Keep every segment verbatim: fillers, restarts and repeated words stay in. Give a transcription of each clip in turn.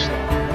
Wildstar.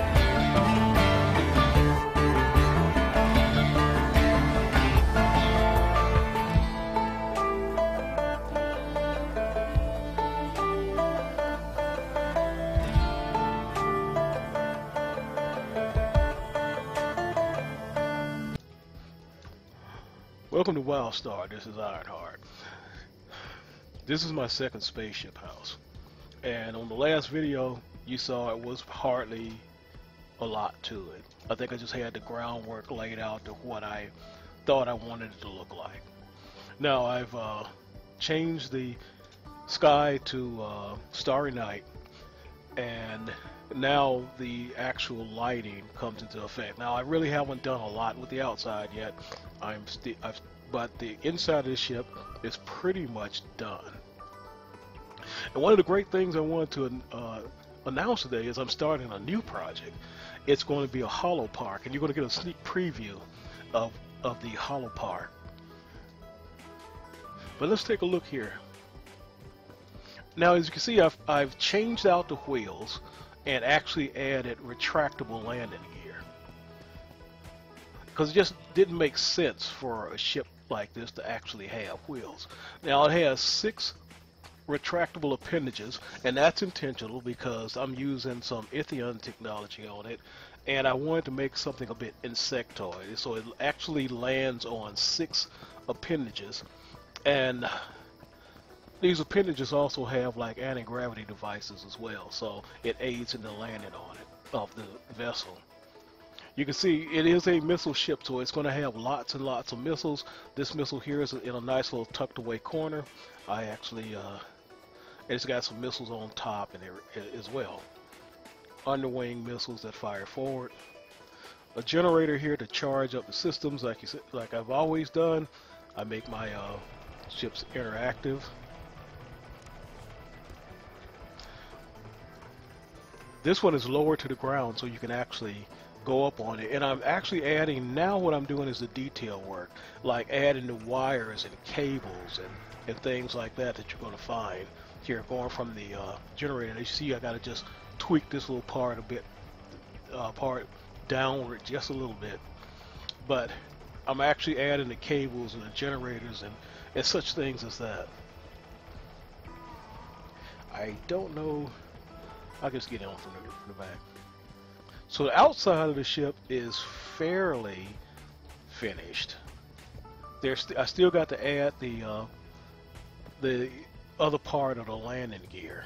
Welcome to Wildstar. This is Ironheart. This is my second spaceship house, and on the last video you saw it was hardly a lot to it. I think I just had the groundwork laid out to what I thought I wanted it to look like. Now I've uh, changed the sky to uh, starry night, and now the actual lighting comes into effect. Now I really haven't done a lot with the outside yet. I'm still, but the inside of the ship is pretty much done. And one of the great things I wanted to uh, announce today is I'm starting a new project. It's going to be a hollow park, and you're going to get a sneak preview of of the hollow park. But let's take a look here. Now, as you can see, I've I've changed out the wheels and actually added retractable landing gear, because it just didn't make sense for a ship like this to actually have wheels. Now it has six retractable appendages, and that's intentional because I'm using some Ithian technology on it, and I wanted to make something a bit insectoid, so it actually lands on six appendages. And these appendages also have like anti-gravity devices as well, so it aids in the landing on it of the vessel. You can see it is a missile ship, so it's going to have lots and lots of missiles. This missile here is in a nice little tucked away corner. I actually uh, it's got some missiles on top and as well. Underwing missiles that fire forward. A generator here to charge up the systems, like you said, like I've always done. I make my uh, ships interactive. This one is lower to the ground, so you can actually go up on it. And I'm actually adding, now what I'm doing is the detail work, like adding the wires and cables and, and things like that that you're going to find here going from the uh, generator. And you see I got to just tweak this little part a bit, uh, part downward just a little bit. But I'm actually adding the cables and the generators and, and such things as that. I don't know. I'll just get on from the, from the back. So the outside of the ship is fairly finished. There's st I still got to add the uh, the other part of the landing gear.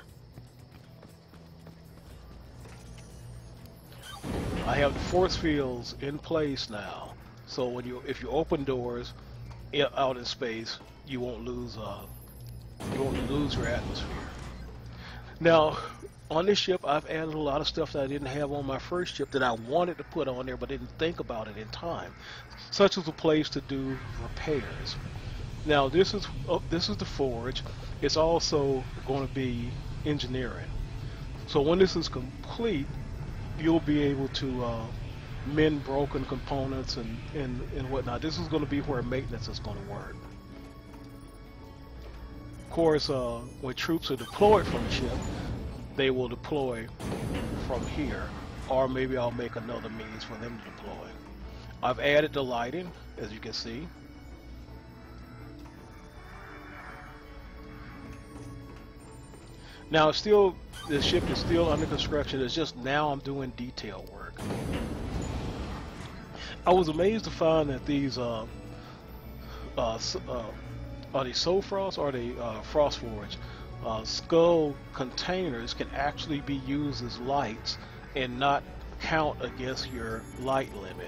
I have the force fields in place now, so when you if you open doors out in space, you won't lose uh, you won't lose your atmosphere. Now, on this ship, I've added a lot of stuff that I didn't have on my first ship that I wanted to put on there but didn't think about it in time, such as a place to do repairs. Now, this is oh, this is the forge. It's also going to be engineering. So when this is complete, you'll be able to uh, mend broken components and, and, and whatnot. This is going to be where maintenance is going to work. Of course, uh, when troops are deployed from the ship, they will deploy from here, or maybe I'll make another means for them to deploy. I've added the lighting, as you can see. Now, it's still, the ship is still under construction. It's just now I'm doing detail work. I was amazed to find that these uh, uh, uh, are they Sofrost or are they uh, Frost Forge? Uh, skull containers can actually be used as lights and not count against your light limit.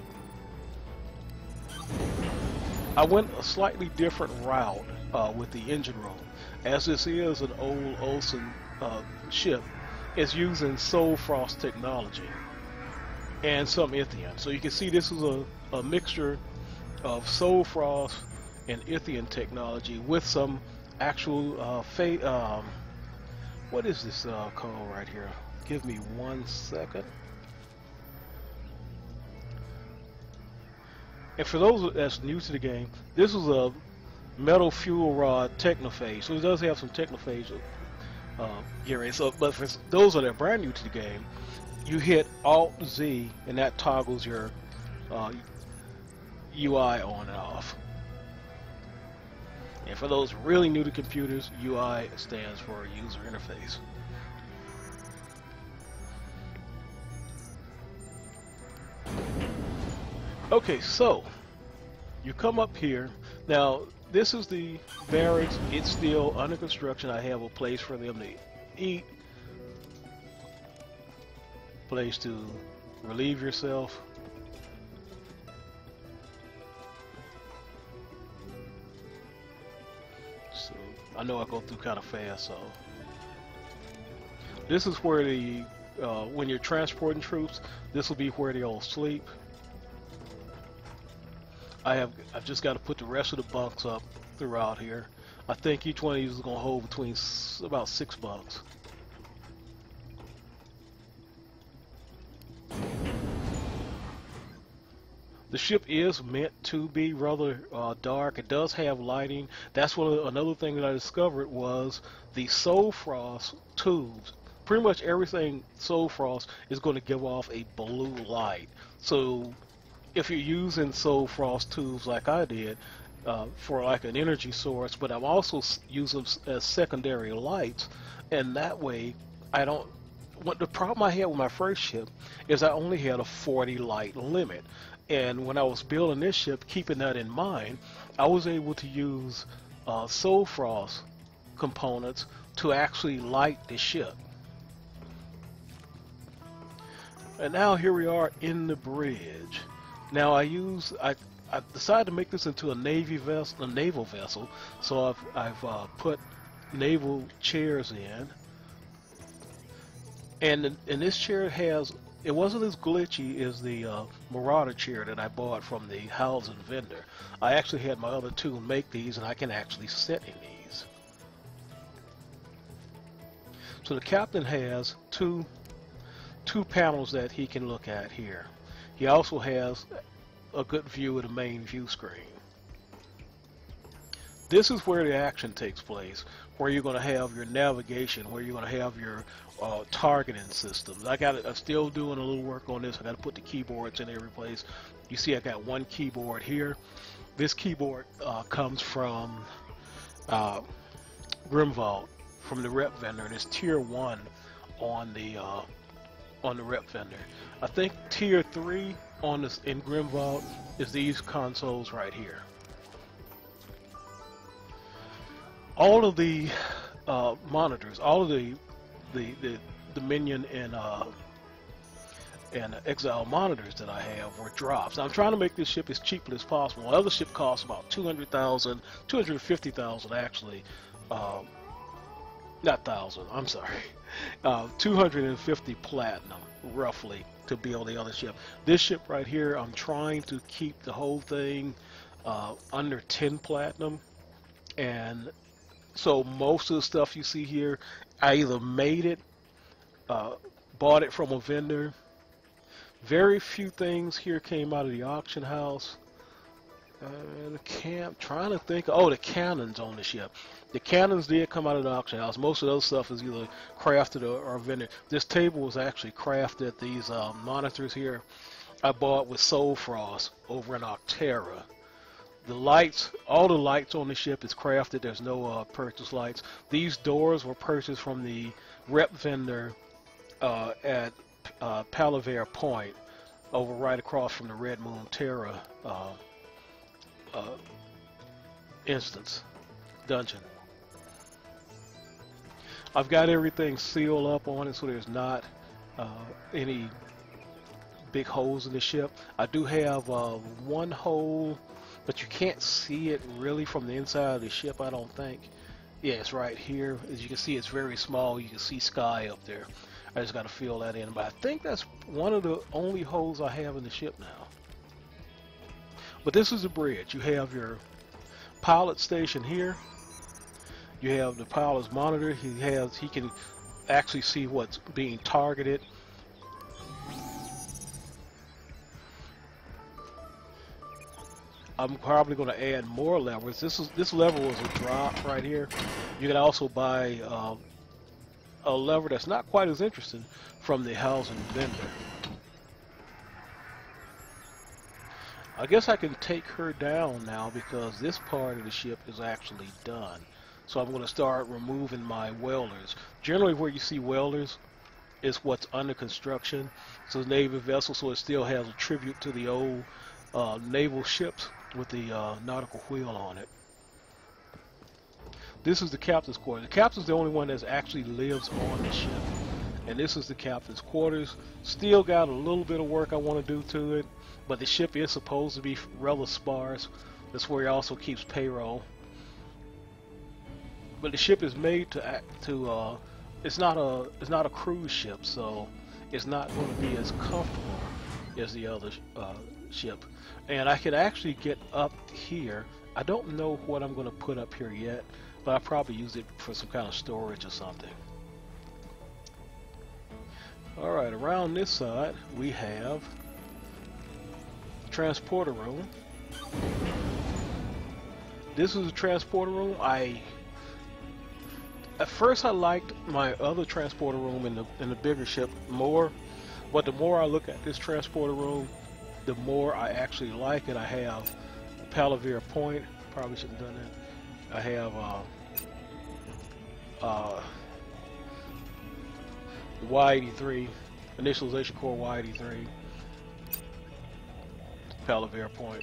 I went a slightly different route uh, with the engine room. As this is an old Olsen uh, ship, it's using Sofrost technology and some Ithian. So you can see this is a, a mixture of Sofrost and Ithian technology with some actual uh, fa um, what is this uh, called right here? Give me one second. And for those that's new to the game, this is a metal fuel rod technophage, so it does have some technophage uh, gearing. So, but for those that are brand new to the game, you hit Alt Z, and that toggles your uh, U I on and off. And for those really new to computers, U I stands for user interface. Okay, so you come up here. Now, this is the barracks. It's still under construction. I have a place for them to eat, place to relieve yourself. So I know I go through kind of fast, so this is where the uh, when you're transporting troops, this will be where they all sleep. I have I've just got to put the rest of the bunks up throughout here. I think each one of these is going to hold between s about six bunks. The ship is meant to be rather uh, dark. It does have lighting. That's one of the, another thing that I discovered was the Soul Frost tubes. Pretty much everything Soul Frost is going to give off a blue light. So if you're using Soul Frost tubes like I did uh, for like an energy source, but I'm also using them as secondary lights, and that way I don't. What the problem I had with my first ship is I only had a forty light limit. And when I was building this ship, keeping that in mind, I was able to use uh, Soul Frost components to actually light the ship. And now here we are in the bridge. Now I use I I decided to make this into a navy vessel, a naval vessel. So I've I've uh, put naval chairs in, and and this chair has. It wasn't as glitchy as the uh, Marauder chair that I bought from the housing vendor. I actually had my other two make these, and I can actually sit in these. So the captain has two two panels that he can look at here. He also has a good view of the main view screen. This is where the action takes place, where you're going to have your navigation, where you're going to have your uh, targeting systems. I got I'm still doing a little work on this. I got to put the keyboards in every place. You see, I got one keyboard here. This keyboard uh, comes from uh, Grimvault, from the rep vendor, and it's tier one on the uh, on the rep vendor. I think tier three on this in Grimvault is these consoles right here. All of the uh, monitors, all of the the, the Dominion and uh, and Exile monitors that I have were drops. Now, I'm trying to make this ship as cheaply as possible. The other ship costs about two hundred thousand, two hundred fifty thousand actually. Uh, not thousand. I'm sorry. Uh, two hundred fifty platinum roughly to build the other ship. This ship right here, I'm trying to keep the whole thing uh, under ten platinum, and so most of the stuff you see here, I either made it, uh, bought it from a vendor. Very few things here came out of the auction house. Uh, the camp, trying to think. Oh, the cannons on the ship. The cannons did come out of the auction house. Most of those stuff is either crafted or, or vendor. This table was actually crafted. These uh, monitors here, I bought with Soul Frost over in Octera. The lights, all the lights on the ship is crafted. There's no uh, purchase lights. These doors were purchased from the rep vendor uh, at uh, Palaver Point, over right across from the Red Moon Terra uh, uh, instance dungeon. I've got everything sealed up on it, so there's not uh, any big holes in the ship. I do have uh, one hole, but you can't see it really from the inside of the ship, I don't think. Yeah, it's right here. As you can see, it's very small. You can see sky up there. I just got to fill that in. But I think that's one of the only holes I have in the ship now. But this is the bridge. You have your pilot station here. You have the pilot's monitor. He has, he can actually see what's being targeted. I'm probably going to add more levels. This is this level was a drop right here. You can also buy uh, a lever that's not quite as interesting from the housing vendor. I guess I can take her down now because this part of the ship is actually done. So I'm going to start removing my welders. Generally where you see welders is what's under construction. It's a Navy vessel, so it still has a tribute to the old uh, naval ships with the uh, nautical wheel on it. This is the captain's quarters. The captain's the only one that actually lives on the ship. And this is the captain's quarters. Still got a little bit of work I want to do to it, but the ship is supposed to be rather sparse. That's where he also keeps payroll. But the ship is made to act to. Uh, it's not a. It's not a cruise ship, so it's not going to be as comfortable as the other uh, ship. And I could actually get up here. I don't know what I'm going to put up here yet, but I'll probably use it for some kind of storage or something. Alright, around this side we have transporter room. This is a transporter room. I at first I liked my other transporter room in the in the bigger ship more, but the more I look at this transporter room, the more I actually like it. I have Palavere Point. Probably shouldn't have done that. I have uh, uh, the Y eighty-three, initialization core Y eighty-three, Palavere Point.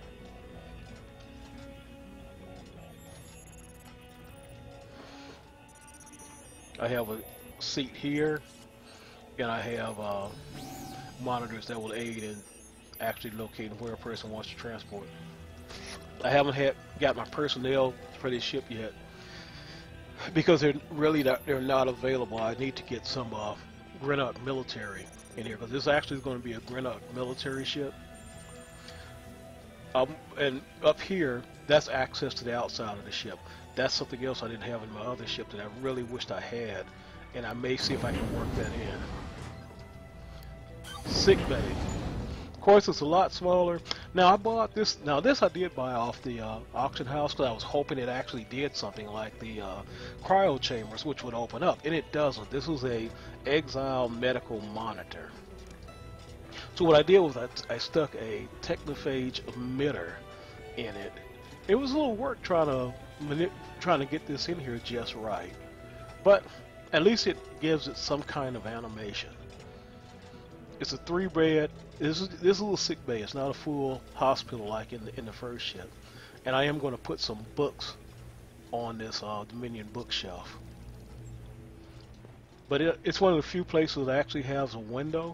I have a seat here, and I have uh, monitors that will aid in actually locating where a person wants to transport. I haven't had got my personnel for this ship yet because they're really not, they're not available. I need to get some uh, Granok military in here because this actually is going to be a Granok military ship. Um, and up here, that's access to the outside of the ship. That's something else I didn't have in my other ship that I really wished I had, and I may see if I can work that in. Sick bay. Of course, it's a lot smaller. Now I bought this. Now this I did buy off the uh, auction house because I was hoping it actually did something like the uh, cryo chambers, which would open up, and it doesn't. This was a Exile medical monitor. So what I did was I, I stuck a Technophage emitter in it. It was a little work trying to trying to get this in here just right, but at least it gives it some kind of animation. It's a three bed. This is this is a little sick bay. It's not a full hospital like in the in the first ship. And I am going to put some books on this uh, Dominion bookshelf. But it, it's one of the few places that actually has a window.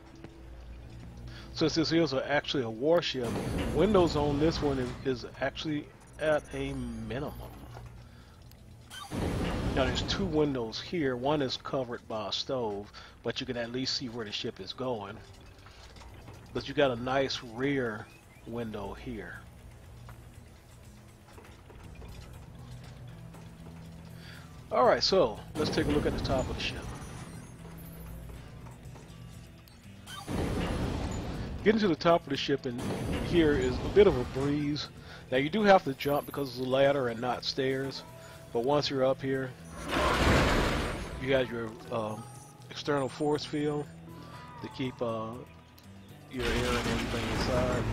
Since this is a, actually a warship, windows on this one is, is actually at a minimum. Now there's two windows here. One is covered by a stove, but you can at least see where the ship is going. But you got a nice rear window here. Alright, so let's take a look at the top of the ship. Getting to the top of the ship in here is a bit of a breeze. Now you do have to jump because it's a ladder and not stairs, but once you're up here, you got your um, external force field to keep uh, your air and everything inside.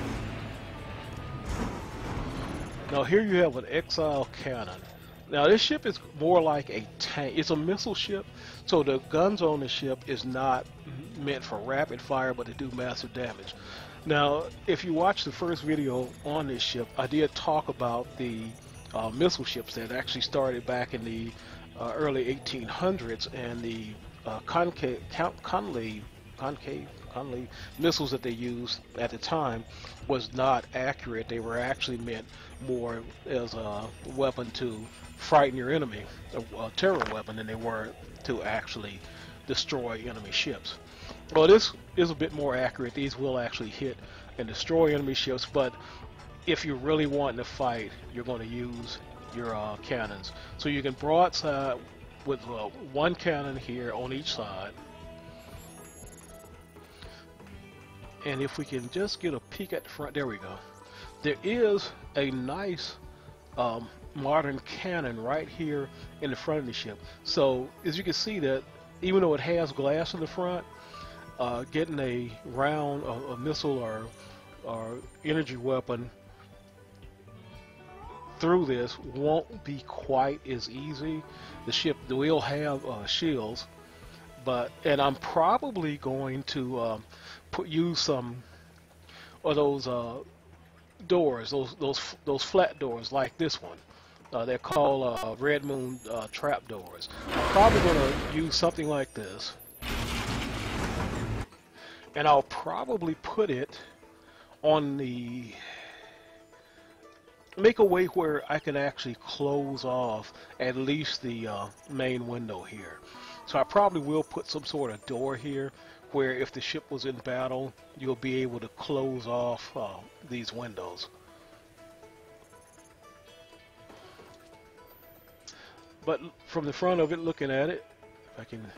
Now here you have an Exile cannon. Now this ship is more like a tank. It's a missile ship, so the guns on the ship is not meant for rapid fire, but to do massive damage. Now, if you watch the first video on this ship, I did talk about the uh, missile ships that actually started back in the uh, early eighteen hundreds, and the uh, concave, concave, concave, concave missiles that they used at the time was not accurate. They were actually meant more as a weapon to frighten your enemy, a, a terror weapon, than they were to actually destroy enemy ships. Well, this is a bit more accurate. These will actually hit and destroy enemy ships, but if you're really wanting to fight, you're going to use your uh, cannons. So you can broadside with uh, one cannon here on each side. And if we can just get a peek at the front, there we go. There is a nice um, modern cannon right here in the front of the ship. So as you can see that even though it has glass in the front, uh, getting a round, a, a missile or, or energy weapon through this won't be quite as easy. The ship will have uh, shields, but and I'm probably going to uh, put use some of those uh, doors, those those those flat doors like this one. Uh, they're called uh, Red Moon uh, trap doors. I'm probably going to use something like this, and I'll probably put it on the make a way where I can actually close off at least the uh, main window here. So I probably will put some sort of door here where if the ship was in battle, you'll be able to close off uh, these windows. But from the front of it, looking at it, if I can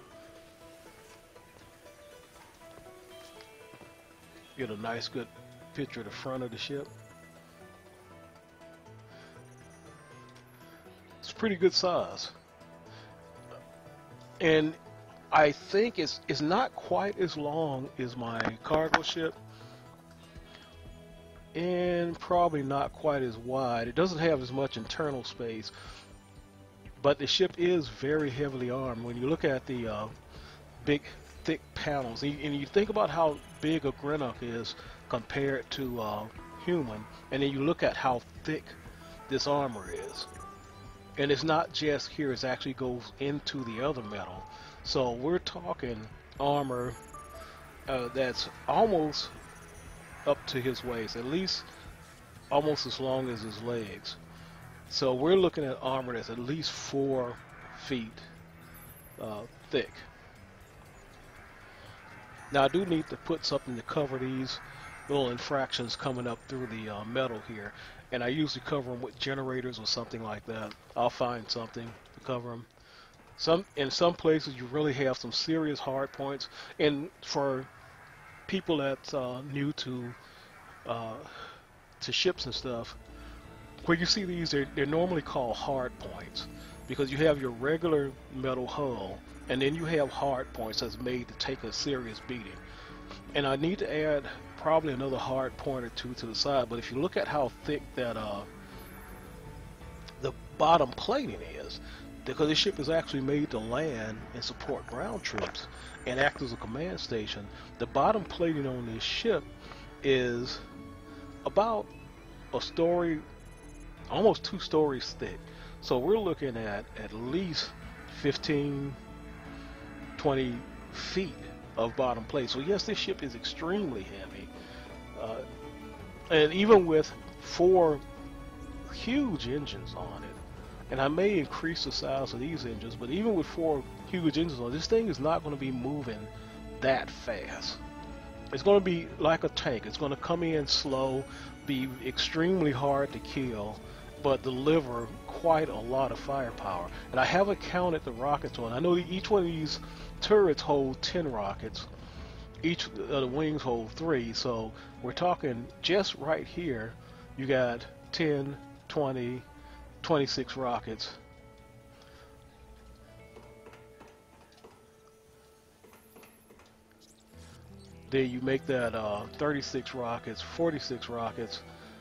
get a nice good picture of the front of the ship. It's pretty good size. And I think it's it's not quite as long as my cargo ship, and probably not quite as wide. It doesn't have as much internal space, but the ship is very heavily armed. When you look at the uh, big, thick panels, and you, and you think about how big a Granok is compared to uh, human, and then you look at how thick this armor is. And it's not just here, it actually goes into the other metal. So we're talking armor uh, that's almost up to his waist, at least almost as long as his legs. So we're looking at armor that's at least four feet uh, thick. Now I do need to put something to cover these little infractions coming up through the uh, metal here. And I usually cover them with generators or something like that. I'll find something to cover them. Some in some places you really have some serious hard points, and for people that's uh, new to uh, to ships and stuff, where you see these, they're, they're normally called hard points because you have your regular metal hull, and then you have hard points that's made to take a serious beating. And I need to add probably another hard point or two to the side, but if you look at how thick that uh, the bottom plating is, because this ship is actually made to land and support ground troops and act as a command station, the bottom plating on this ship is about a story, almost two stories thick. So we're looking at at least fifteen, twenty feet of bottom plate. So yes, this ship is extremely heavy. Uh, and even with four huge engines on it, and I may increase the size of these engines, but even with four huge engines on it, this thing is not going to be moving that fast. It's going to be like a tank. It's going to come in slow, be extremely hard to kill, but deliver quite a lot of firepower. And I haven't counted the rockets on. I know each one of these turrets hold ten rockets. Each of the wings hold three, so we're talking just right here you got ten, twenty, twenty-six rockets. Then you make that uh, thirty-six rockets, forty-six rockets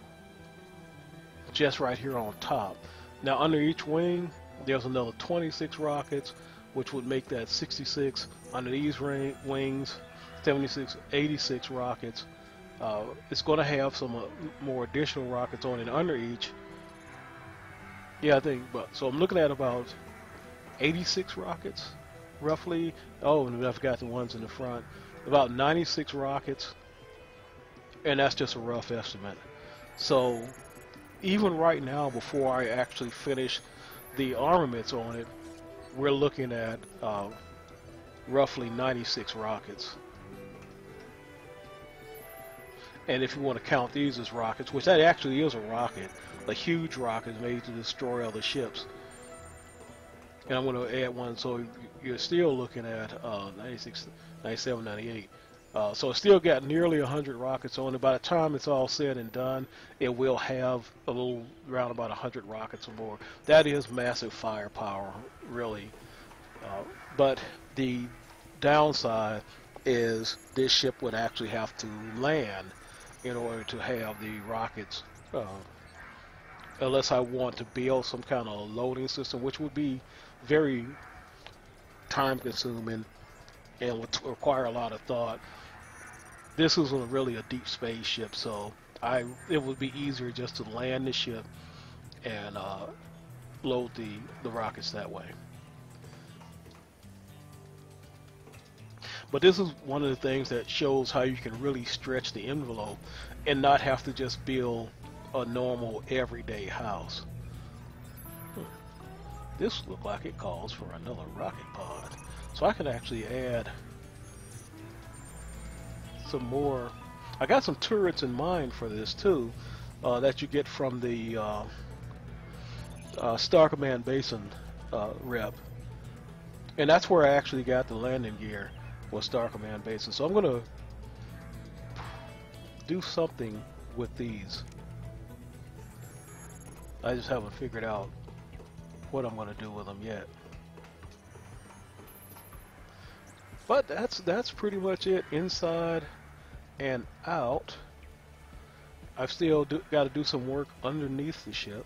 just right here on top. Now under each wing there's another twenty-six rockets, which would make that sixty-six. Under these wings, seventy-six, eighty-six rockets. Uh, it's going to have some uh, more additional rockets on it under each. Yeah, I think, but so I'm looking at about eighty-six rockets, roughly. Oh, and I forgot the ones in the front. About ninety-six rockets, and that's just a rough estimate. So even right now, before I actually finish the armaments on it, we're looking at uh, roughly ninety-six rockets. And if you want to count these as rockets, which that actually is a rocket, a huge rocket made to destroy other ships. And I'm going to add one, so you're still looking at uh, ninety-six, ninety-seven, ninety-eight. Uh, so it's still got nearly one hundred rockets on it. By the time it's all said and done, it will have a little around about one hundred rockets or more. That is massive firepower, really. Uh, but the downside is this ship would actually have to land in order to have the rockets, uh, unless I want to build some kind of loading system, which would be very time consuming and would require a lot of thought. This isn't really a deep space ship, so I it would be easier just to land the ship and uh, load the, the rockets that way. But this is one of the things that shows how you can really stretch the envelope and not have to just build a normal everyday house. Hmm. This looks like it calls for another rocket pod. So I can actually add some more. I got some turrets in mind for this too, uh, that you get from the uh, uh, Star Command Basin uh, rep. And that's where I actually got the landing gear, was Star Command Basin. So I'm going to do something with these. I just haven't figured out what I'm going to do with them yet. But that's that's pretty much it, inside and out. I've still got to do some work underneath the ship.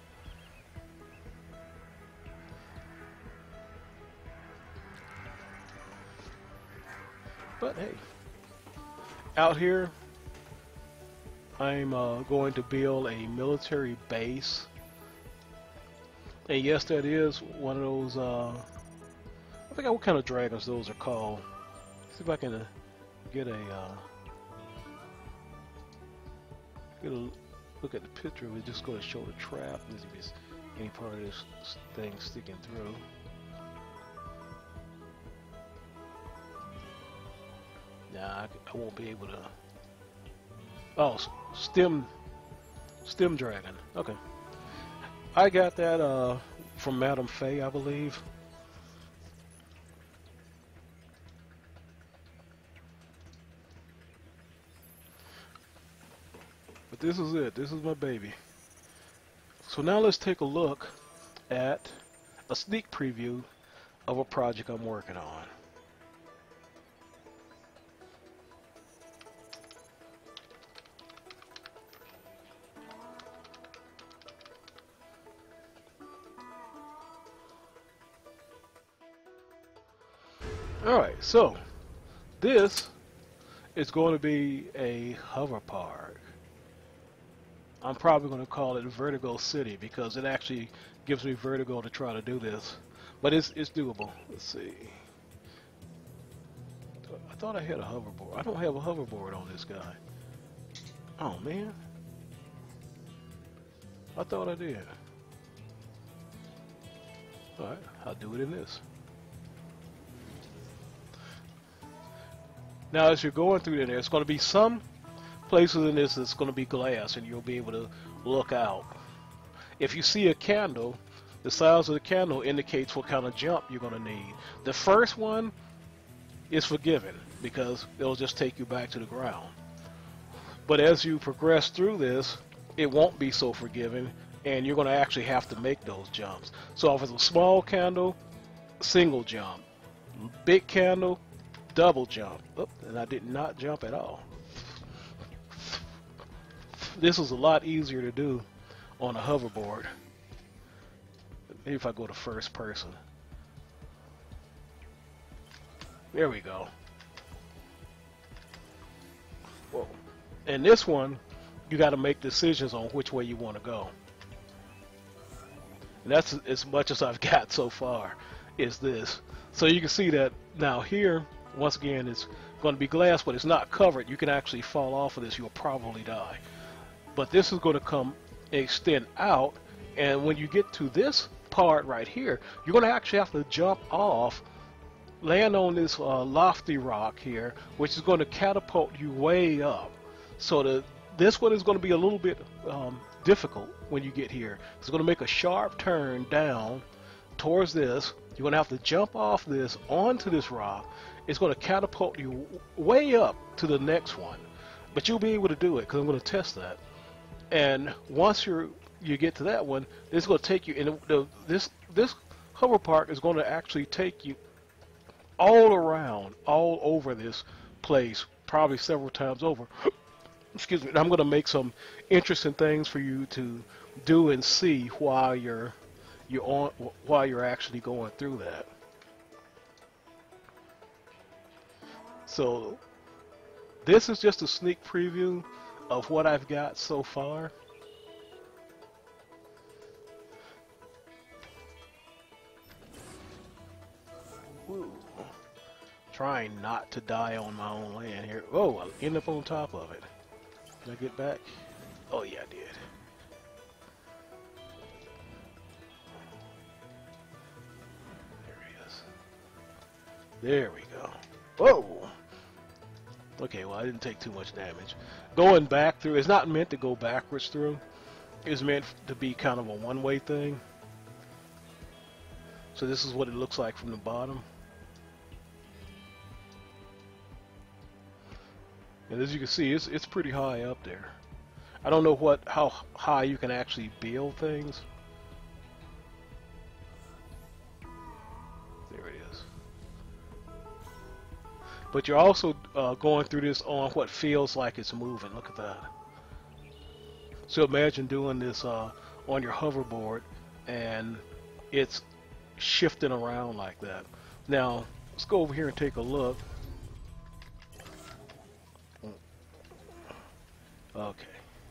But hey, out here I'm uh, going to build a military base. And yes, that is one of those, uh, I forgot what kind of dragons those are called. See if I can uh, get a, uh, get a look at the picture. We're just going to show the trap. Let's see if there's any part of this thing sticking through. Nah, I, I won't be able to. Oh, stem, stem dragon. Okay, I got that uh, from Madame Faye, I believe. But this is it. This is my baby. So now let's take a look at a sneak preview of a project I'm working on. Alright, so this is going to be a hover park. I'm probably going to call it Vertigo City because it actually gives me vertigo to try to do this. But it's, it's doable. Let's see. I thought I had a hoverboard. I don't have a hoverboard on this guy. Oh, man. I thought I did. Alright, I'll do it in this. Now, as you're going through there, there's going to be some places in this that's going to be glass, and you'll be able to look out. If you see a candle, the size of the candle indicates what kind of jump you're going to need. The first one is forgiven because it'll just take you back to the ground. But as you progress through this, it won't be so forgiving, and you're going to actually have to make those jumps. So if it's a small candle, single jump. Big candle, double jump. Oop, and I did not jump at all. This is a lot easier to do on a hoverboard. Maybe if I go to first person. There we go. Whoa. And this one, you got to make decisions on which way you want to go. And that's as much as I've got so far, is this. So you can see that now here, once again, it's going to be glass, but it's not covered. You can actually fall off of this. You'll probably die. But this is going to come extend out, and when you get to this part right here, you're going to actually have to jump off, land on this uh, lofty rock here, which is going to catapult you way up. So the, this one is going to be a little bit um, difficult when you get here. It's going to make a sharp turn down towards this. You're going to have to jump off this onto this rock, it's going to catapult you way up to the next one. But you'll be able to do it because I'm going to test that. And once you're you get to that one, it's going to take you. And the, this this hover park is going to actually take you all around, all over this place, probably several times over. Excuse me. And I'm going to make some interesting things for you to do and see while you're you're on while you're actually going through that. So this is just a sneak preview of what I've got so far. Ooh. Trying not to die on my own land here. Oh, I end up on top of it. Can I get back? Oh yeah, I did. There he is. There we go. Whoa! Okay, well I didn't take too much damage. Going back through, it's not meant to go backwards through. It's meant to be kind of a one-way thing. So this is what it looks like from the bottom. And as you can see, it's, it's pretty high up there. I don't know what how high you can actually build things. There it is. But you're also uh, going through this on what feels like it's moving. Look at that. So imagine doing this uh, on your hoverboard and it's shifting around like that. Now, let's go over here and take a look. Okay.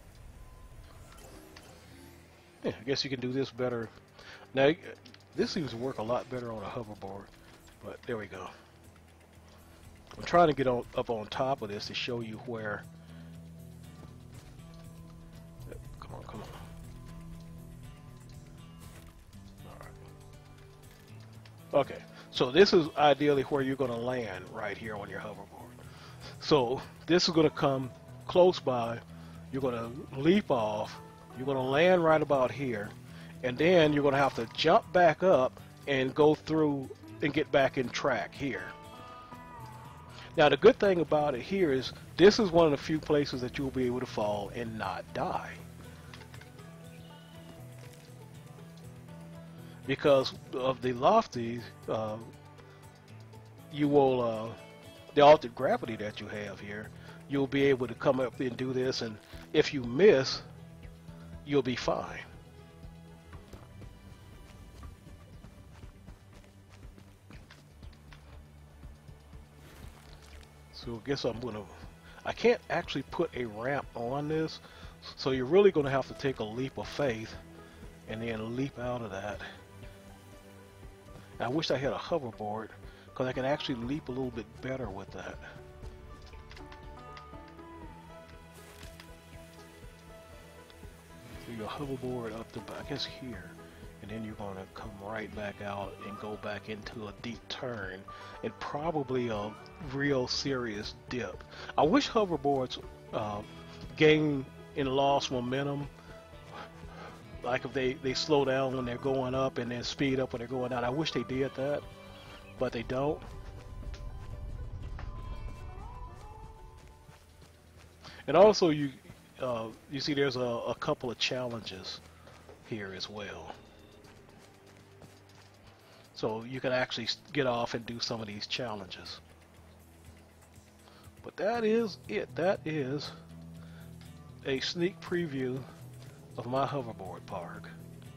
Yeah, I guess you can do this better. Now, this seems to work a lot better on a hoverboard, but there we go. I'm trying to get on, up on top of this to show you where. Come on, come on. All right. Okay, so this is ideally where you're going to land right here on your hoverboard. So this is going to come close by. You're going to leap off. You're going to land right about here, and then you're going to have to jump back up and go through and get back in track here. Now the good thing about it here is this is one of the few places that you'll be able to fall and not die. Because of the lofties, uh, you will, uh, the altered gravity that you have here, you'll be able to come up and do this, and if you miss, you'll be fine. So I guess I'm gonna, I can't actually put a ramp on this, so you're really gonna have to take a leap of faith and then leap out of that. I wish I had a hoverboard because I can actually leap a little bit better with that. So your hoverboard up to, I guess, here, and then you're going to come right back out and go back into a deep turn and probably a real serious dip. I wish hoverboards uh, gain and lost momentum, like if they, they slow down when they're going up and then speed up when they're going down. I wish they did that, but they don't. And also you uh, you see there's a, a couple of challenges here as well. So you can actually get off and do some of these challenges. But that is it. That is a sneak preview of my hoverboard park.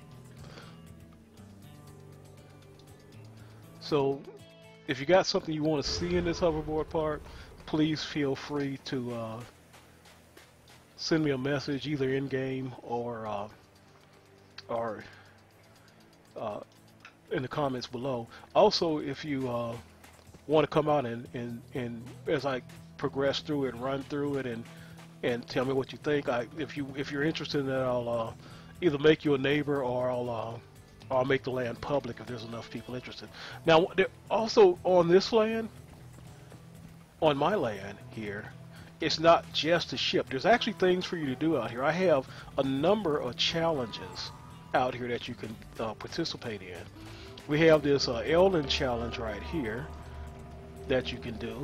So if you got something you want to see in this hoverboard park, please feel free to uh, send me a message either in game or uh, or uh, in the comments below. Also, if you uh, want to come out and, and, and as I progress through it and run through it and and tell me what you think. I, if you if you're interested in that, I'll uh, either make you a neighbor or I'll uh, I'll make the land public if there's enough people interested. Now, also on this land, on my land here, it's not just a ship. There's actually things for you to do out here. I have a number of challenges out here that you can uh, participate in. We have this uh, Elden challenge right here, that you can do.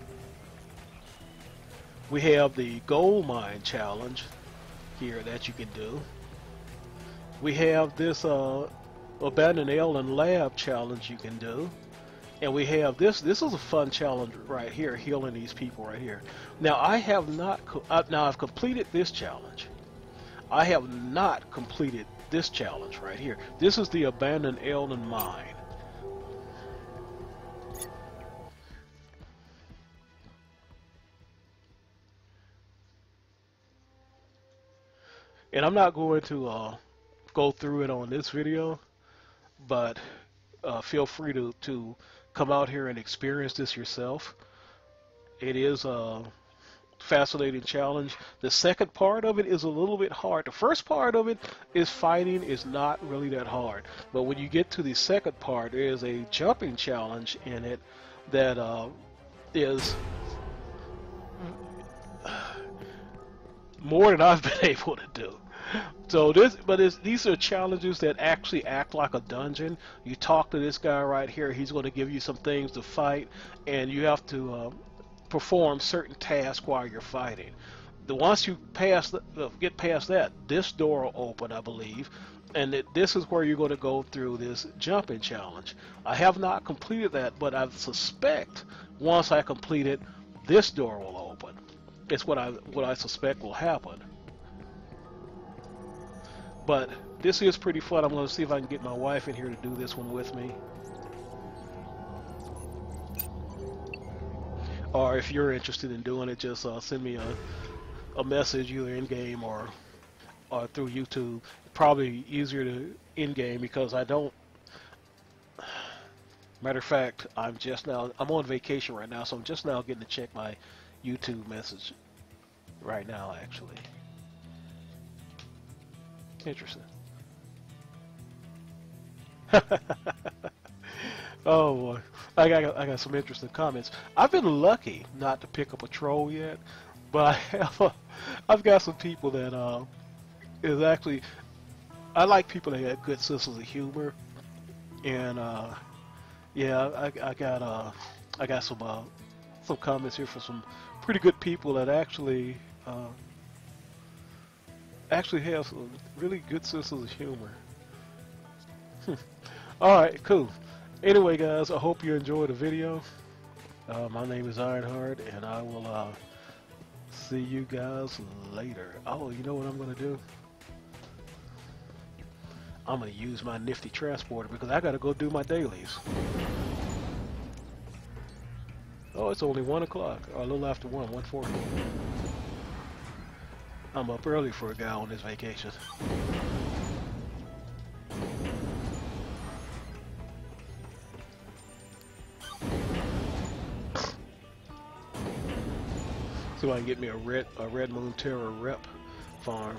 We have the gold mine challenge here that you can do. We have this uh, abandoned alien lab challenge you can do. And we have this. This is a fun challenge right here, healing these people right here. Now I have not. Co uh, now I've completed this challenge. I have not completed this challenge right here. This is the abandoned alien mine. And I'm not going to uh, go through it on this video, but uh, feel free to to come out here and experience this yourself. It is a fascinating challenge. The second part of it is a little bit hard. The first part of it is fighting is not really that hard, but when you get to the second part, there is a jumping challenge in it that uh, is more than I've been able to do. So this, but it's, these are challenges that actually act like a dungeon. You talk to this guy right here. He's going to give you some things to fight, and you have to uh, perform certain tasks while you're fighting. The once you pass, the, uh, get past that, this door will open, I believe, and it, this is where you're going to go through this jumping challenge. I have not completed that, but I suspect once I complete it, this door will open. It's what I what I suspect will happen. But this is pretty fun. I'm going to see if I can get my wife in here to do this one with me. Or if you're interested in doing it, just uh, send me a, a message either in-game or, or through YouTube. Probably easier to in-game because I don't... Matter of fact, I'm just now... I'm on vacation right now, so I'm just now getting to check my YouTube message right now, actually. Interesting. Oh boy, I got I got some interesting comments. I've been lucky not to pick up a troll yet, but I have a, I've got some people that uh, is actually I like people that have good senses of humor, and uh, yeah, I, I got uh, I got some uh, some comments here from some pretty good people that actually. Uh, actually have some really good senses of humor. Alright, cool. Anyway guys, I hope you enjoyed the video. Uh, my name is Ironheart, and I will uh, see you guys later. Oh, you know what I'm going to do? I'm going to use my nifty transporter because I got to go do my dailies. Oh, it's only one o'clock, or a little after one, one forty. I'm up early for a guy on this vacation. See if I can get me a red a Red Moon Terror rep farm.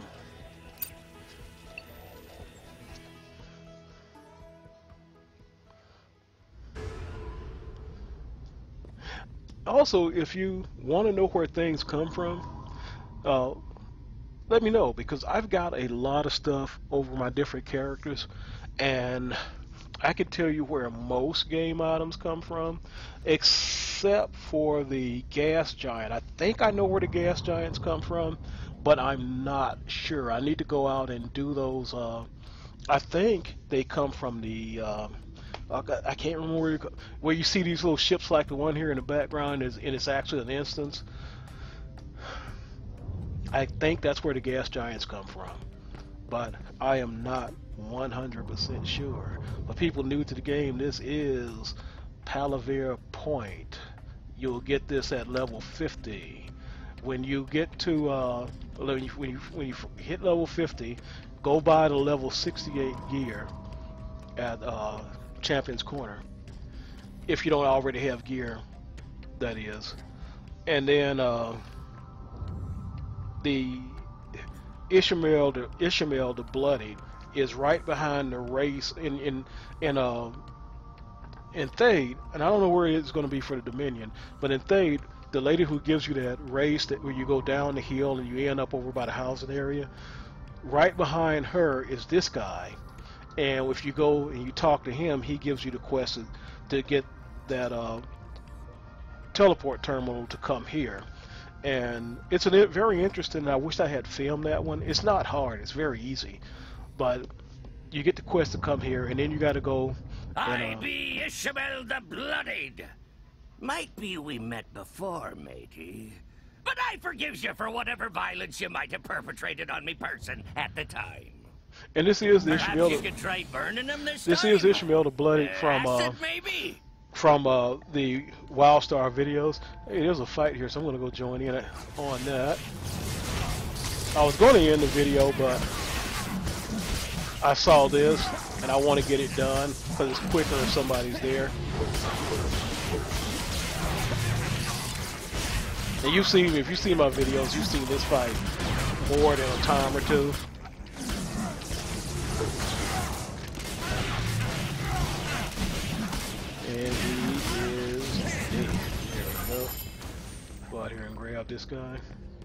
Also, if you want to know where things come from, uh, let me know, because I've got a lot of stuff over my different characters, and I can tell you where most game items come from, except for the gas giant. I think I know where the gas giants come from, but I'm not sure. I need to go out and do those. Uh, I think they come from the. Uh, I can't remember where you, where you see these little ships like the one here in the background, is, and it's actually an instance. I think that's where the gas giants come from, but I am not one hundred percent sure. For people new to the game, this is Palavir Point. You'll get this at level fifty. When you get to uh, when you, when you when you hit level fifty, go buy the level sixty-eight gear at uh, Champion's Corner. If you don't already have gear, that is, and then. Uh, The Ishmael, the Ishmael the Bloody, is right behind the race in in in uh in Thade, and I don't know where it's going to be for the Dominion, but in Thade, the lady who gives you that race that where you go down the hill and you end up over by the housing area, right behind her is this guy, and if you go and you talk to him, he gives you the quest to get that uh teleport terminal to come here. And it's a very interesting. I wish I had filmed that one. It's not hard. It's very easy, but you get the quest to come here, and then you got to go. And, uh, I be Ishmael the Bloodied. Might be we met before, matey, but I forgives you for whatever violence you might have perpetrated on me person at the time. And this is Perhaps Ishmael. you could try burning him this, this time? is Ishmael the Bloodied from uh, Acid, maybe. from uh, the Wildstar videos. Hey, there's a fight here, so I'm gonna go join in on that. I was going to end the video, but I saw this, and I want to get it done because it's quicker if somebody's there. And you've seen, if you've seen my videos, you've seen this fight more than a time or two. And he is dead. There we go. Go out here and grab this guy.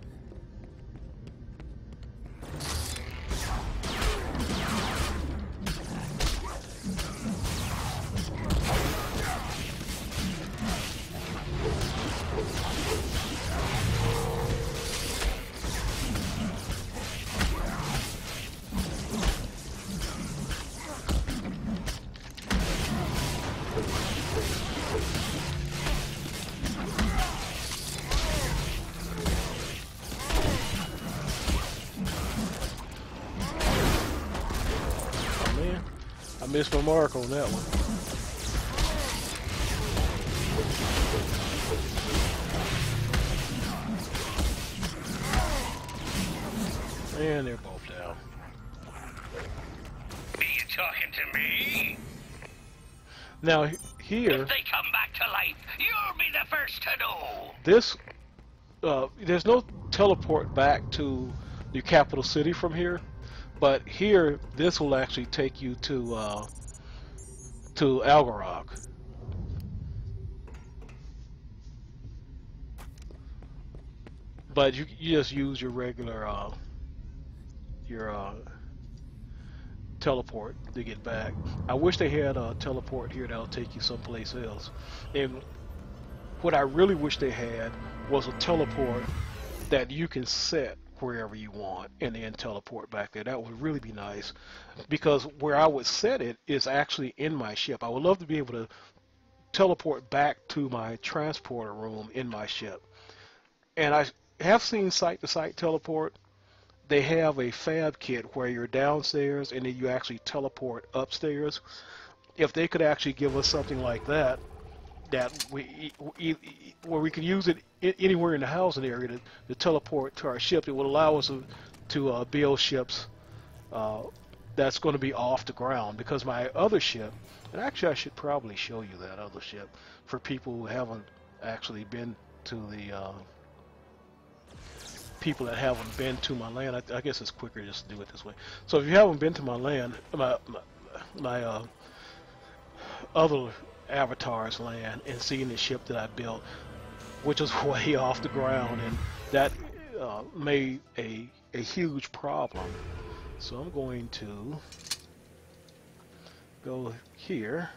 I missed my mark on that one. And they're both down. Are you talking to me? Now here, If they come back to life, you'll be the first to know. this uh, there's no teleport back to the capital city from here. But here, this will actually take you to uh, to Algarok. But you, you just use your regular uh, your uh, teleport to get back. I wish they had a teleport here that'll take you someplace else. And what I really wish they had was a teleport that you can set wherever you want and then teleport back there. That would really be nice, because where I would set it is actually in my ship. I would love to be able to teleport back to my transporter room in my ship. And I have seen site-to-site teleport. They have a fab kit where you're downstairs and then you actually teleport upstairs. If they could actually give us something like that, that we where we can use it anywhere in the housing area to, to teleport to our ship, it would allow us to, to uh, build ships uh, that's going to be off the ground. Because my other ship, and actually I should probably show you that other ship for people who haven't actually been to the uh, people that haven't been to my land. I, I guess it's quicker just to do it this way. So if you haven't been to my land, my my, my uh, other avatar's land, and seeing the ship that I built, which was way off the ground, and that uh, made a a huge problem. So I'm going to go here,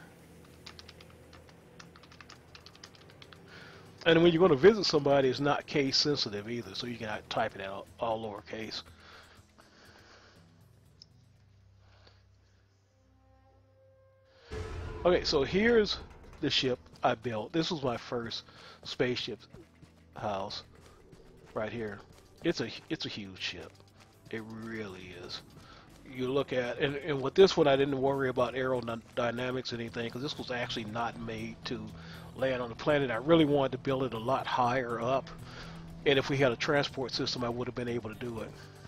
and when you're going to visit somebody, it's not case sensitive either, so you can type it out all lowercase. Okay, so here's the ship I built. This was my first spaceship house right here. It's a it's a huge ship. It really is. You look at, and, and with this one I didn't worry about aerodynamics or anything, because this was actually not made to land on the planet. I really wanted to build it a lot higher up, and if we had a transport system I would have been able to do it.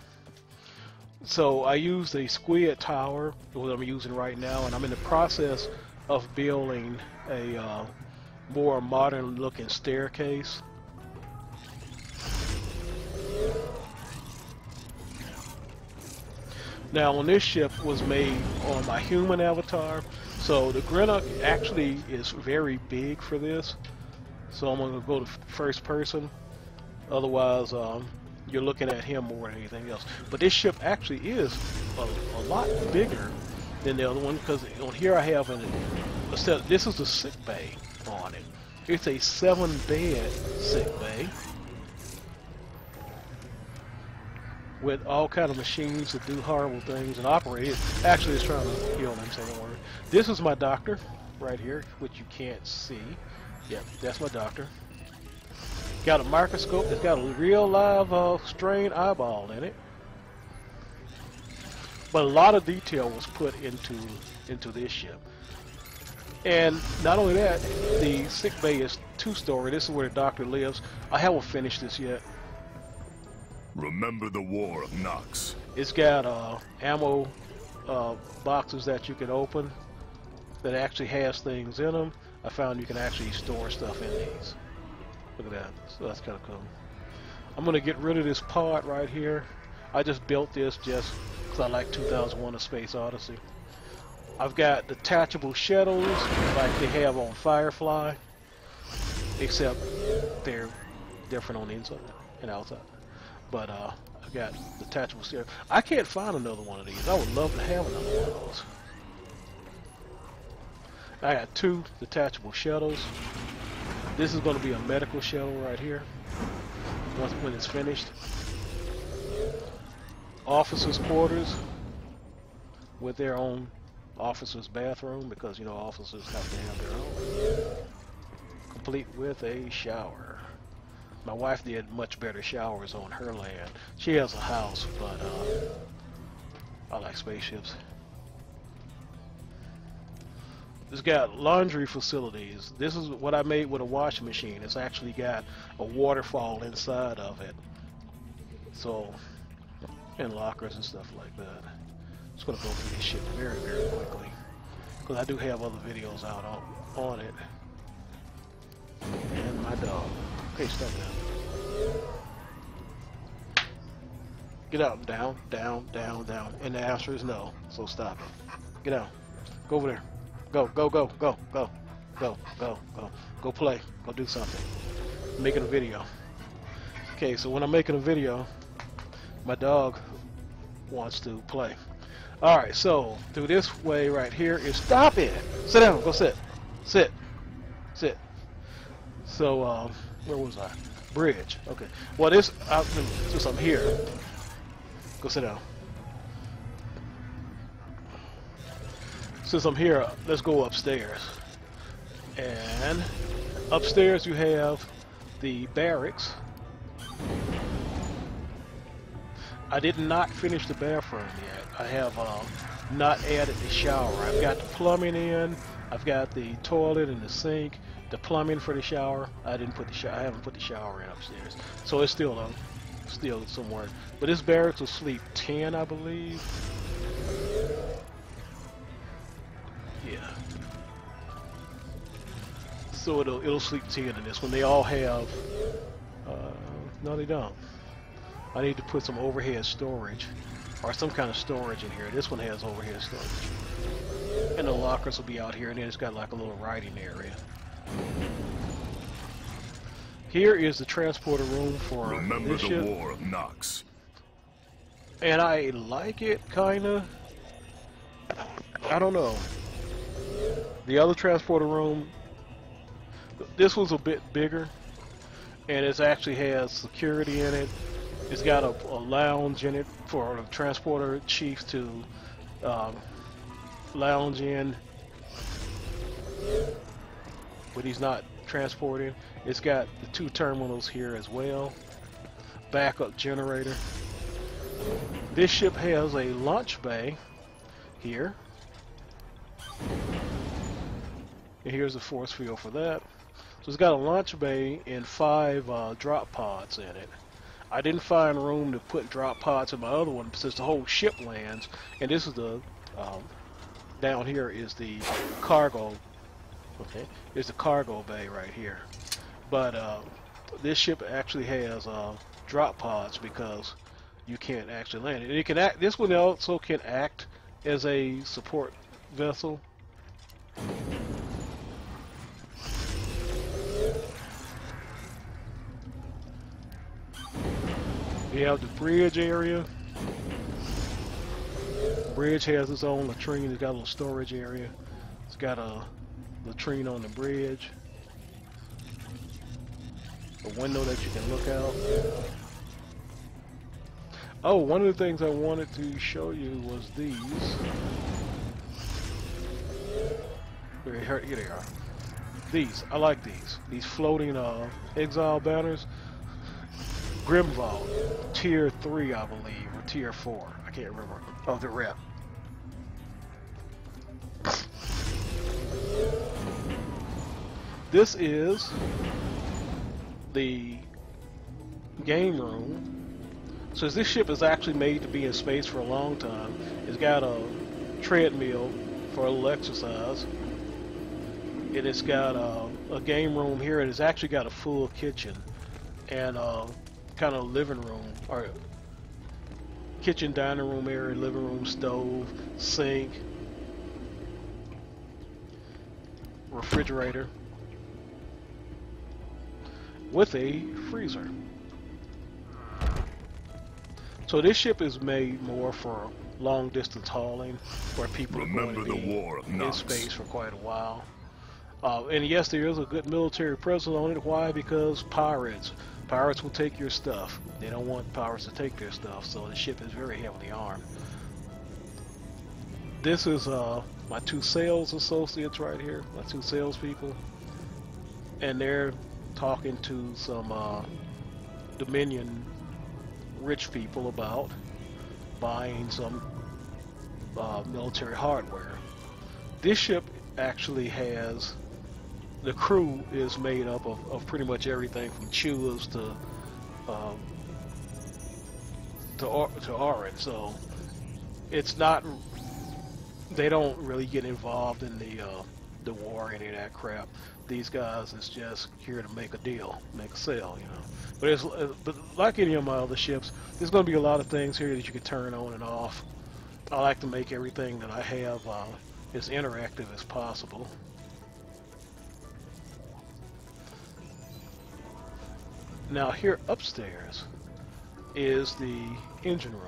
So I used a squid tower, what I'm using right now, and I'm in the process of building a uh, more modern looking staircase. Now on this ship was made on my human avatar, so the Granok actually is very big for this, so I'm going to go to first person, otherwise um, you're looking at him more than anything else. But this ship actually is a, a lot bigger than the other one, because on here I have an, a set, this is the sick bay on it, It's a seven-bed sick bay with all kind of machines that do horrible things and operate. It actually is trying to heal them, so don't worry. This is my doctor right here, which you can't see. Yep, that's my doctor. Got a microscope that's got a real live uh, strained eyeball in it. But a lot of detail was put into into this ship. And not only that, the sick bay is two-story. This is where the doctor lives. I haven't finished this yet. Remember the War of Nox. It's got uh, ammo uh, boxes that you can open that actually has things in them. I found you can actually store stuff in these. Look at that. So that's kind of cool. I'm going to get rid of this pod right here. I just built this just because I like two thousand one A Space Odyssey. I've got detachable shuttles like they have on Firefly, except they're different on the inside and outside. But uh, I've got detachable shuttles. I can't find another one of these. I would love to have another one of those. I got two detachable shuttles. This is going to be a medical shuttle right here once when it's finished. Officers' quarters with their own officers' bathroom, because you know officers have to have their own. Complete with a shower. My wife did much better showers on her land. She has a house, but uh, I like spaceships. It's got laundry facilities. This is what I made with a washing machine. It's actually got a waterfall inside of it. So, and lockers and stuff like that. Just gonna go through this shit very, very quickly, because I do have other videos out on, on it. And my dog. Okay, stop now. Get out, down, down, down, down. And the answer is no, so stop it. Get out. Go over there. Go, go, go, go, go, go, go, go. Go play. Go do something. I'm making a video. Okay, so when I'm making a video, my dog wants to play. Alright, so through this way right here is stop it. Sit down, go sit. Sit. Sit. So um where was I? Bridge. Okay. Well this uh, since I'm here. Go sit down. Since I'm here, let's go upstairs. And upstairs you have the barracks. I did not finish the bathroom yet. I have uh, not added the shower. I've got the plumbing in. I've got the toilet and the sink. The plumbing for the shower. I didn't put the shower. I haven't put the shower in upstairs, so it's still uh, still somewhere. But this barracks will sleep ten, I believe. Yeah. So it'll it'll sleep ten in this one. They all have. Uh, no, they don't. I need to put some overhead storage, or some kind of storage in here. This one has overhead storage. And the lockers will be out here, and then it's got like a little writing area. Here is the transporter room for Remember this the ship. War of Nox. And I like it, kinda. I don't know. The other transporter room, this one's a bit bigger, and it actually has security in it. It's got a, a lounge in it for the transporter chief to um, lounge in when he's not transporting. It's got the two terminals here as well. Backup generator. This ship has a launch bay here. And here's the force field for that. So it's got a launch bay and five uh, drop pods in it. I didn't find room to put drop pods in my other one since the whole ship lands. And this is the, um, down here is the cargo, okay, is the cargo bay right here. But uh, this ship actually has uh, drop pods because you can't actually land it. And it can act, this one also can act as a support vessel. We have the bridge area. Bridge has its own latrine. It's got a little storage area. It's got a latrine on the bridge. a window that you can look out. Oh, one of the things I wanted to show you was these. Here, here they are. These, I like these. These floating uh, exile banners. Grimvault, tier three, I believe, or tier four. I can't remember. Of the rep. This is the game room. So this ship is actually made to be in space for a long time. It's got a treadmill for a little exercise. And it's got a, a game room here, and it's actually got a full kitchen and a kind of living room, or kitchen, dining room area, living room, stove, sink, refrigerator, with a freezer. So this ship is made more for long distance hauling, where people Remember are going to the be war of in Nox. space for quite a while. Uh, and yes, there is a good military presence on it. Why? Because pirates. Pirates will take your stuff. They don't want pirates to take their stuff, so the ship is very heavily armed. This is uh, my two sales associates right here, my two salespeople, and they're talking to some uh, Dominion rich people about buying some uh, military hardware. This ship actually has, the crew is made up of, of pretty much everything from chewers to um, to or, to orange. So it's not, they don't really get involved in the uh, the war or any of that crap. These guys is just here to make a deal, make a sale, you know. But it's uh, but like any of my other ships, there's going to be a lot of things here that you can turn on and off. I like to make everything that I have uh, as interactive as possible. Now here upstairs is the engine room.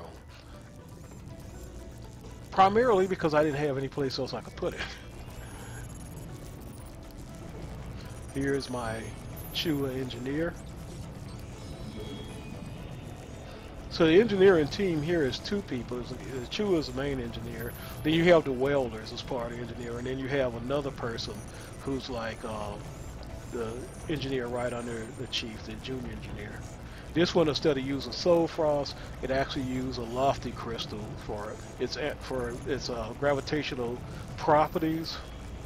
Primarily because I didn't have any place else I could put it. Here's my Chua engineer. So the engineering team here is two people. Chua is the main engineer. Then you have the welders as part of the engineer, and then you have another person who's like uh, the engineer right under the chief, the junior engineer. This one, instead of using soul frost, it actually used a lofty crystal for its for its uh, gravitational properties.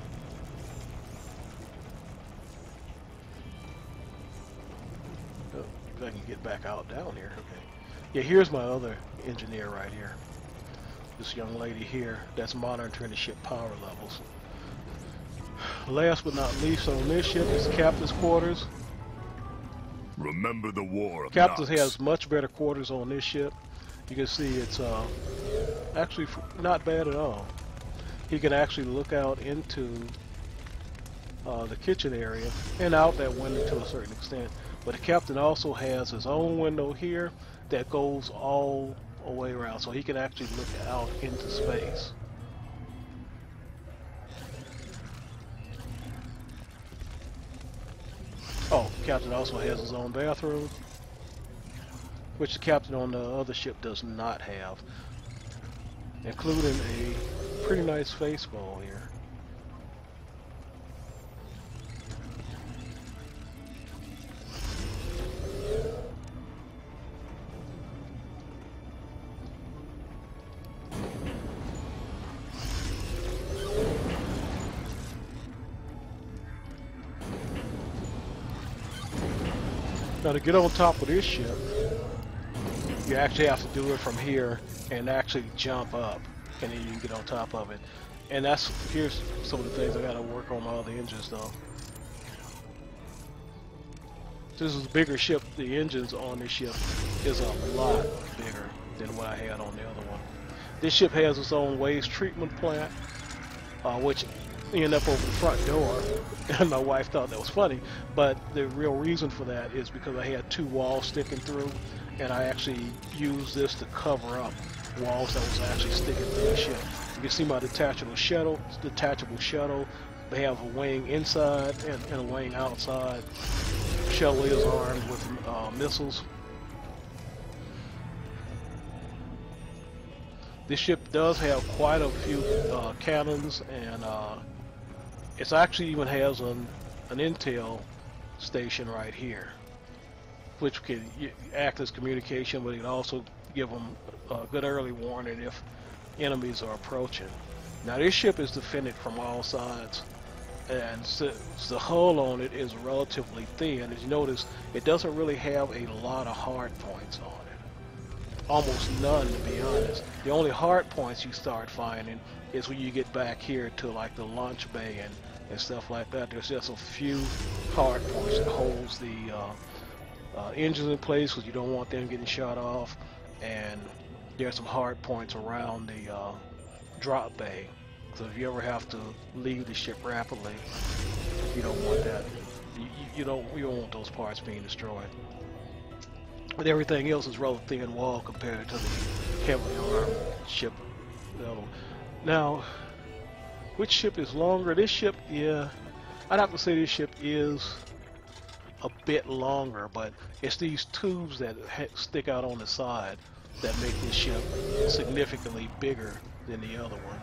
Oh, if I can get back out down here. Okay. Yeah, here's my other engineer right here. This young lady here that's monitoring the ship power levels. Last but not least on this ship is captain's quarters. Remember the war of Captain Nox. has much better quarters on this ship. You can see it's uh, actually not bad at all. He can actually look out into uh, the kitchen area and out that window to a certain extent. But the captain also has his own window here that goes all the way around, so he can actually look out into space. Oh, the captain also has his own bathroom, which the captain on the other ship does not have, including a pretty nice face bowl here. Now to get on top of this ship, you actually have to do it from here and actually jump up, and then you can get on top of it. And that's, here's some of the things I gotta work on my other engines though. This is a bigger ship. The engines on this ship is a lot bigger than what I had on the other one. This ship has its own waste treatment plant, uh, which end up over the front door, and my wife thought that was funny, but the real reason for that is because I had two walls sticking through, and I actually used this to cover up walls that was actually sticking through the ship. You can see my detachable shuttle, detachable shuttle. They have a wing inside and, and a wing outside. shuttle is armed with uh, missiles. This ship does have quite a few uh, cannons, and uh, it actually even has an, an intel station right here, which can act as communication, but it can also give them a good early warning if enemies are approaching. Now this ship is defended from all sides, and so, the hull on it is relatively thin. As you notice, it doesn't really have a lot of hard points on it. Almost none, to be honest. The only hard points you start finding is when you get back here to like the launch bay and, and stuff like that. There's just a few hard points that holds the uh, uh, engines in place because you don't want them getting shot off, and there's some hard points around the uh, drop bay. So if you ever have to leave the ship rapidly, you don't want that. You, you don't you don't want those parts being destroyed. But everything else is rather thin wall compared to the heavily armed ship level. Now, which ship is longer? This ship, yeah, I'd have to say this ship is a bit longer, but it's these tubes that ha stick out on the side that make this ship significantly bigger than the other one.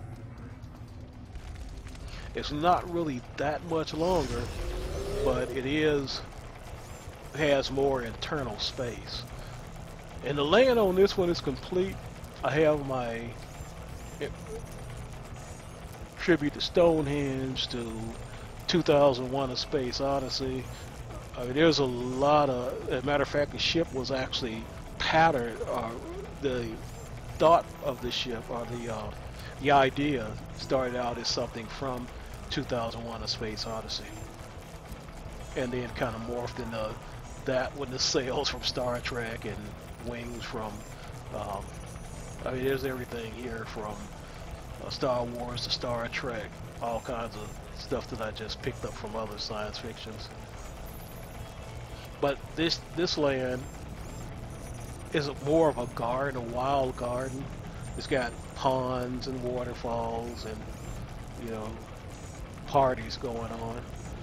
It's not really that much longer, but it is has more internal space. And the land on this one is complete. I have my it, tribute to Stonehenge, to two thousand one: A Space Odyssey. I mean, there's a lot of, as a matter of fact, the ship was actually patterned, or the thought of the ship, or the uh, the idea started out as something from two thousand one: A Space Odyssey, and then kind of morphed into that with the sails from Star Trek and wings from, um, I mean, there's everything here from uh, Star Wars to Star Trek, all kinds of stuff that I just picked up from other science fictions. But this this land is more of a garden, a wild garden. It's got ponds and waterfalls and, you know, parties going on.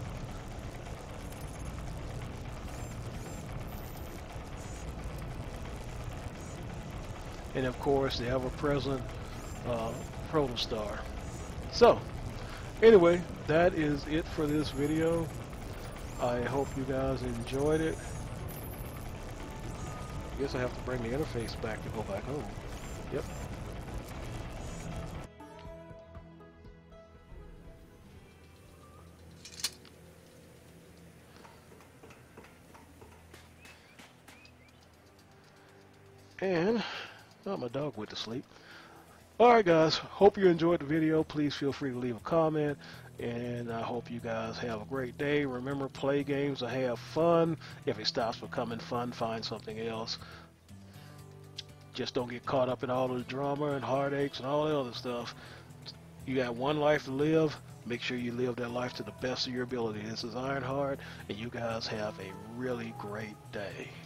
And of course, the ever-present uh, protostar. So, anyway, that is it for this video. I hope you guys enjoyed it. I guess I have to bring the interface back to go back home. Yep. And oh, my dog went to sleep. Alright guys, hope you enjoyed the video. Please feel free to leave a comment, and I hope you guys have a great day. Remember, play games to have fun. If it stops becoming fun, find something else. Just don't get caught up in all of the drama and heartaches and all the other stuff. You got one life to live. Make sure you live that life to the best of your ability. This is Ironheart, and you guys have a really great day.